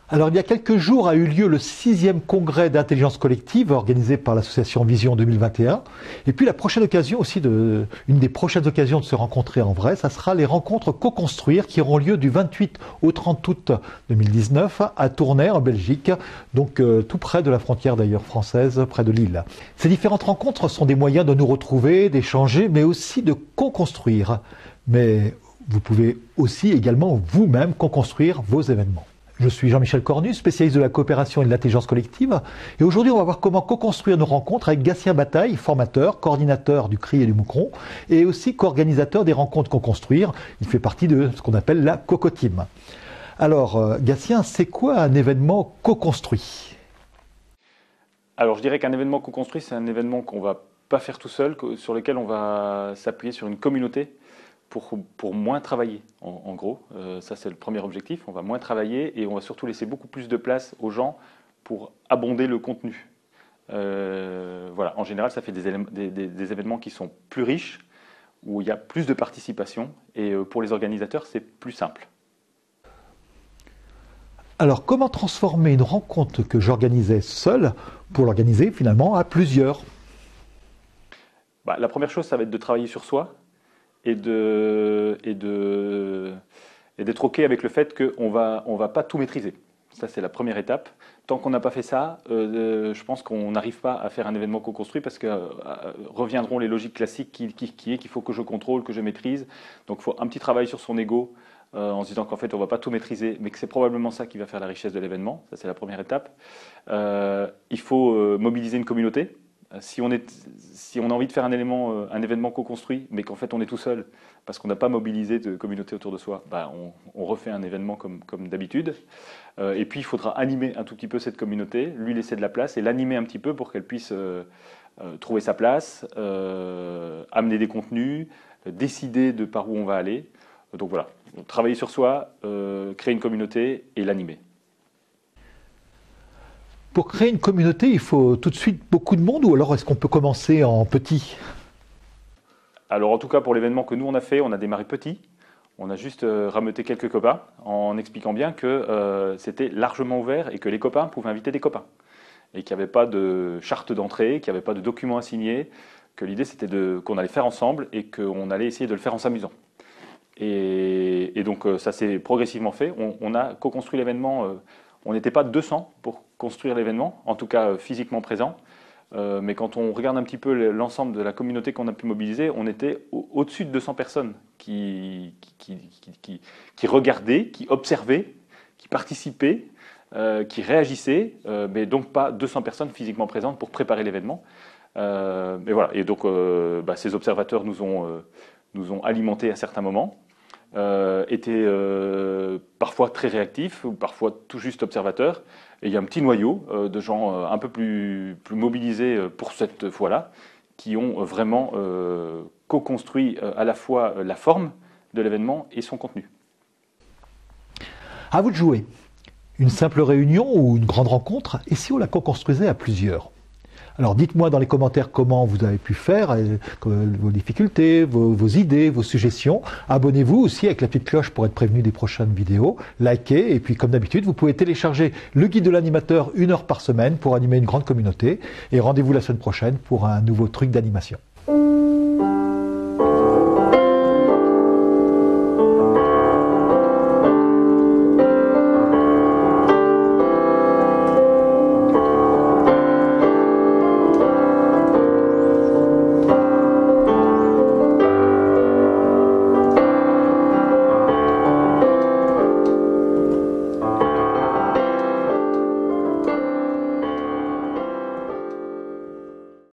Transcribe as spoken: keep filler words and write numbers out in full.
Alors il y a quelques jours a eu lieu le sixième congrès d'intelligence collective organisé par l'association Vision deux mille vingt et un. Et puis la prochaine occasion aussi, de, une des prochaines occasions de se rencontrer en vrai, ça sera les rencontres Co-Construire qui auront lieu du vingt-huit au trente août deux mille dix-neuf à Tournai en Belgique, donc euh, tout près de la frontière d'ailleurs française, près de Lille. Ces différentes rencontres sont des moyens de nous retrouver, d'échanger, mais aussi de co-construire. Mais vous pouvez aussi également vous-même co-construire vos événements. Je suis Jean-Michel Cornu, spécialiste de la coopération et de l'intelligence collective. Et aujourd'hui, on va voir comment co-construire nos rencontres avec Gatien Bataille, formateur, coordinateur du C R I et du Moucron, et aussi co-organisateur des rencontres Co-Construire. Il fait partie de ce qu'on appelle la Coco-Team. Alors, euh, Gatien, c'est quoi un événement co-construit? Alors, je dirais qu'un événement co-construit, c'est un événement qu'on ne va pas faire tout seul, sur lequel on va s'appuyer sur une communauté. Pour, pour moins travailler, en, en gros. Euh, ça, c'est le premier objectif. On va moins travailler et on va surtout laisser beaucoup plus de place aux gens pour abonder le contenu. Euh, voilà. En général, ça fait des, des, des, des événements qui sont plus riches, où il y a plus de participation. Et euh, pour les organisateurs, c'est plus simple. Alors, comment transformer une rencontre que j'organisais seul pour l'organiser finalement à plusieurs? Bah, la première chose, ça va être de travailler sur soi. Et de et de et d'être OK avec le fait qu'on va on va pas tout maîtriser. Ça, c'est la première étape. Tant qu'on n'a pas fait ça, euh, je pense qu'on n'arrive pas à faire un événement co-construit parce que euh, reviendront les logiques classiques qui, qui, qui est qu'il faut que je contrôle, que je maîtrise. Donc, il faut un petit travail sur son ego euh, en se disant qu'en fait, on ne va pas tout maîtriser, mais que c'est probablement ça qui va faire la richesse de l'événement. Ça, c'est la première étape. Euh, il faut euh, mobiliser une communauté. Si on, est, si on a envie de faire un, élément, un événement co-construit, mais qu'en fait on est tout seul, parce qu'on n'a pas mobilisé de communauté autour de soi, bah on, on refait un événement comme, comme d'habitude. Euh, et puis il faudra animer un tout petit peu cette communauté, lui laisser de la place et l'animer un petit peu pour qu'elle puisse euh, euh, trouver sa place, euh, amener des contenus, euh, décider de par où on va aller. Donc voilà, travailler sur soi, euh, créer une communauté et l'animer. Pour créer une communauté, il faut tout de suite beaucoup de monde ou alors est-ce qu'on peut commencer en petit? Alors en tout cas pour l'événement que nous on a fait, on a démarré petit. On a juste euh, rameuté quelques copains en expliquant bien que euh, c'était largement ouvert et que les copains pouvaient inviter des copains. Et qu'il n'y avait pas de charte d'entrée, qu'il n'y avait pas de document à signer, que l'idée c'était qu'on allait faire ensemble et qu'on allait essayer de le faire en s'amusant. Et, et donc euh, ça s'est progressivement fait. On, on a co-construit l'événement. Euh, On n'était pas deux cents pour construire l'événement, en tout cas euh, physiquement présent. Euh, mais quand on regarde un petit peu l'ensemble de la communauté qu'on a pu mobiliser, on était au- au-dessus de deux cents personnes qui, qui, qui, qui, qui regardaient, qui observaient, qui participaient, euh, qui réagissaient, euh, mais donc pas deux cents personnes physiquement présentes pour préparer l'événement. Euh, mais voilà. Et donc euh, bah, ces observateurs nous ont, euh, nous ont alimentés à certains moments. Euh, étaient euh, parfois très réactifs ou parfois tout juste observateurs. Et il y a un petit noyau euh, de gens euh, un peu plus, plus mobilisés euh, pour cette fois-là, qui ont vraiment euh, co-construit euh, à la fois la forme de l'événement et son contenu. À vous de jouer. Une simple réunion ou une grande rencontre, et si on la co-construisait à plusieurs? Alors dites-moi dans les commentaires comment vous avez pu faire, euh, vos difficultés, vos, vos idées, vos suggestions. Abonnez-vous aussi avec la petite cloche pour être prévenu des prochaines vidéos. Likez et puis comme d'habitude, vous pouvez télécharger le guide de l'animateur une heure par semaine pour animer une grande communauté. Et rendez-vous la semaine prochaine pour un nouveau truc d'animation.